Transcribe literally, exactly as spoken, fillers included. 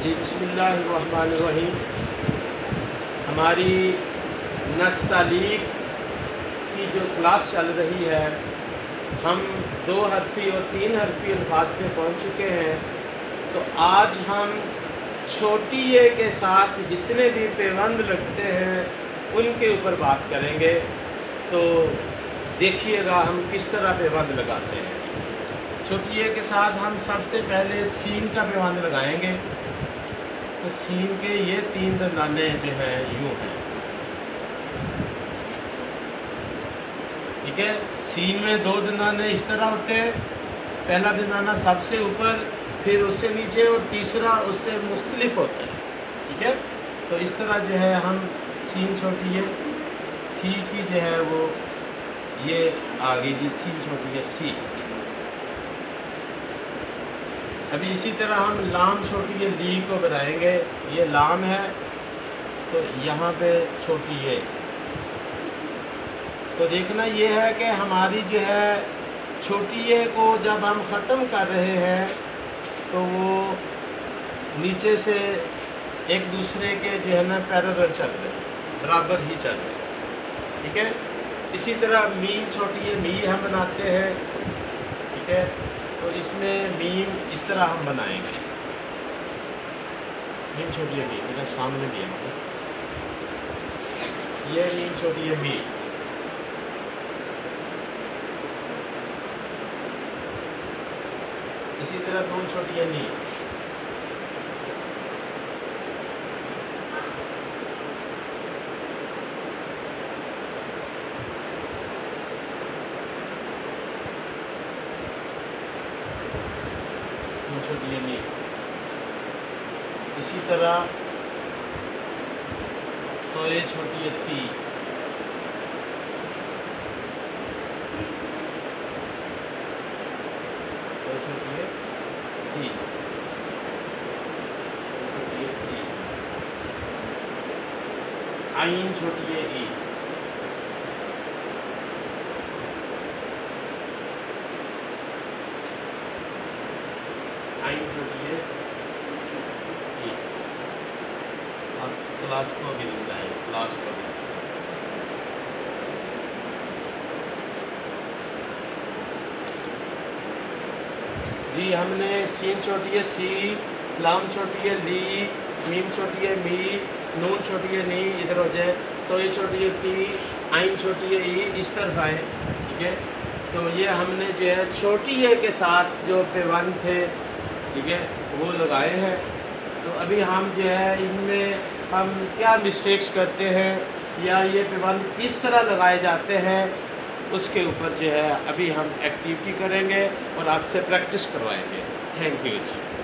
बिस्मिल्लाहिर्रहमानिर्रहीम। हमारी नस्तालीक की जो क्लास चल रही है, हम दो हरफी और तीन हरफी अल्फाज पे पहुंच चुके हैं। तो आज हम छोटी ए के साथ जितने भी पेवंद लगते हैं उनके ऊपर बात करेंगे। तो देखिएगा हम किस तरह पेवंद लगाते हैं। छोटी ए के साथ हम सबसे पहले सीन का पेवंद लगाएंगे। तो सीन के ये तीन दंदाने जो हैं यूँ हैं, ठीक है। सीन में दो दंदाने इस तरह होते हैं, पहला दंदाना सबसे ऊपर, फिर उससे नीचे, और तीसरा उससे मुख्तलिफ होता है, ठीक है। तो इस तरह जो है हम सीन छोटी है, सी की जो है वो ये आगे जी सीन छोटी है सी। अभी इसी तरह हम लाम छोटी है ली को बनाएंगे। ये लाम है तो यहाँ पे छोटी है। तो देखना ये है कि हमारी जो है छोटी ए को जब हम ख़त्म कर रहे हैं तो वो नीचे से एक दूसरे के जो है ना पैरेलल चल रहे हैं, बराबर ही चल रहे हैं, ठीक है। इसी तरह मीम छोटी है मी हम बनाते हैं, ठीक है। तो इसमें मीम इस तरह हम बनाएंगे। मीम छोटी है मी, मेरा सामने दिया मतलब ये मीम छोटी है मी। इसी तरह नून छोटी है नी। छोटी है नी। इसी तरह तो ये छोटी है ती। तो छोटी है ती। छोटी है ती। आइन छोटी है ई। आइन छोटी है ई। और क्लास को भी लिखना है, क्लास को भी। जी हमने सीन छोटी है सी, लाम छोटी है ली, मीम छोटी है मी, नून छोटी है नी, इधर हो जाए। तो ये छोटी है ती, आइन छोटी है ई, इस तरफ आए, ठीक है। तो ये हमने जो है छोटी ए के साथ जो पेवंद थे, ठीक है, वो लगाए हैं। तो अभी हम जो है इनमें हम क्या मिस्टेक्स करते हैं या ये पेवंद किस तरह लगाए जाते हैं उसके ऊपर जो है अभी हम एक्टिविटी करेंगे और आपसे प्रैक्टिस करवाएंगे। Thank you ji.